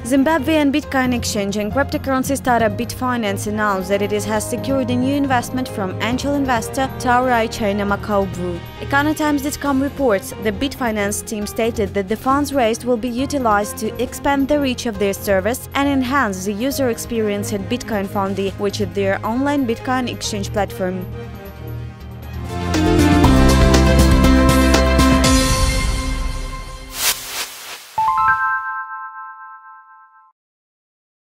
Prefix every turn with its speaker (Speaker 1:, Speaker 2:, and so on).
Speaker 1: Zimbabwean Bitcoin exchange and cryptocurrency startup BitFinance announced that it has secured a new investment from angel investor Taurai Chinyamakobvu. Econotimes.com reports the BitFinance team stated that the funds raised will be utilized to expand the reach of their service and enhance the user experience at BitcoinFundi, which is their online Bitcoin exchange platform.